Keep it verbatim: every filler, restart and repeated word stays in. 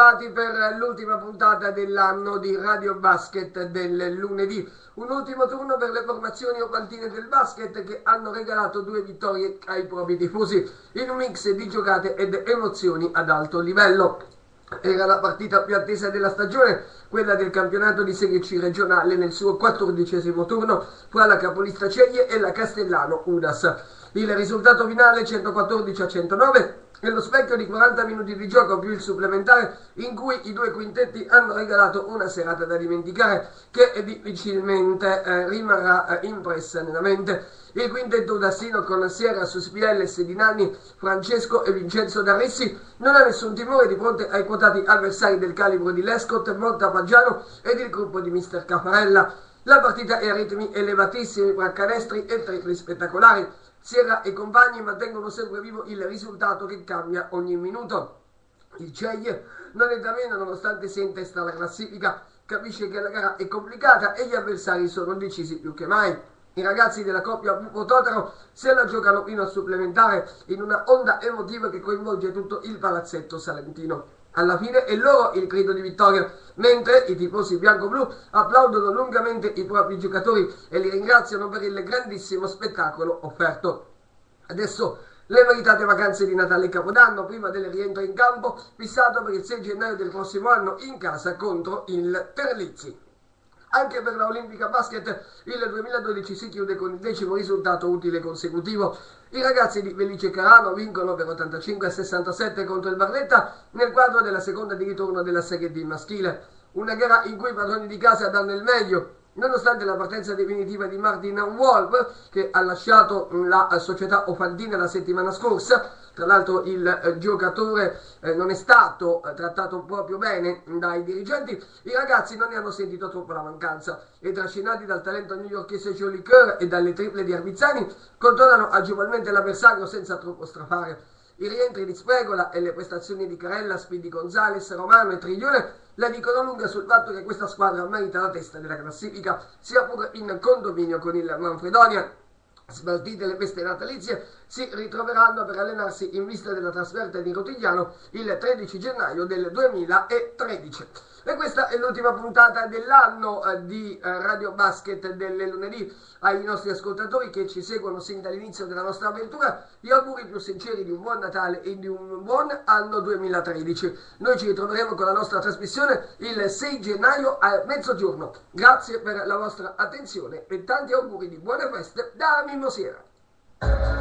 ritrovati per l'ultima puntata dell'anno di Radio Basket del lunedì. Un ultimo turno per le formazioni opantine del basket che hanno regalato due vittorie ai propri tifosi in un mix di giocate ed emozioni ad alto livello. Era la partita più attesa della stagione, quella del campionato di Serie C regionale nel suo quattordicesimo turno fra la capolista Ceglie e la Castellano Udas. Il risultato finale centoquattordici a centonove è lo specchio di quaranta minuti di gioco più il supplementare in cui i due quintetti hanno regalato una serata da dimenticare che difficilmente eh, rimarrà eh, impressa nella mente. Il quintetto udassino con Sierra, Suspielle, Sedinani, Francesco e Vincenzo D'Arressi non ha nessun timore di fronte ai quotati avversari del calibro di Lescott, Montapaggiano ed il gruppo di mister Caffarella. La partita è a ritmi elevatissimi fra canestri e tripli spettacolari. Sierra e compagni mantengono sempre vivo il risultato che cambia ogni minuto. Il Ceglie non è da meno nonostante sia in testa alla classifica, capisce che la gara è complicata e gli avversari sono decisi più che mai. I ragazzi della coppia Buffo-Totaro se la giocano fino al supplementare in una onda emotiva che coinvolge tutto il palazzetto salentino. Alla fine è loro il grido di vittoria, mentre i tifosi bianco-blu applaudono lungamente i propri giocatori e li ringraziano per il grandissimo spettacolo offerto. Adesso le meritate vacanze di Natale e Capodanno prima del rientro in campo fissato per il sei gennaio del prossimo anno in casa contro il Terlizzi. Anche per la Olimpica Basket il duemiladodici si chiude con il decimo risultato utile consecutivo. I ragazzi di Felice Carano vincono per ottantacinque a sessantasette contro il Barletta nel quadro della seconda di ritorno della Serie D maschile. Una gara in cui i padroni di casa danno il meglio, nonostante la partenza definitiva di Martin Wolf, che ha lasciato la società ofandina la settimana scorsa. Tra l'altro il eh, giocatore eh, non è stato eh, trattato proprio bene dai dirigenti. I ragazzi non ne hanno sentito troppo la mancanza e trascinati dal talento newyorkese Jolie Kerr e dalle triple di Arbizzani controllano agevolmente l'avversario senza troppo strafare. I rientri di Spregola e le prestazioni di Carella, Speedy Gonzales, Romano e Triglione la dicono lunga sul fatto che questa squadra merita la testa della classifica, sia pure in condominio con il Manfredonia. Smaltite le feste natalizie, si ritroveranno per allenarsi in vista della trasferta di Rotigliano il tredici gennaio del duemilatredici. E questa è l'ultima puntata dell'anno eh, di eh, Radio Basket del lunedì. Ai nostri ascoltatori che ci seguono sin dall'inizio della nostra avventura, gli auguri più sinceri di un buon Natale e di un buon anno duemilatredici. Noi ci ritroveremo con la nostra trasmissione il sei gennaio a mezzogiorno. Grazie per la vostra attenzione e tanti auguri di buone feste da Mimmo Sierra.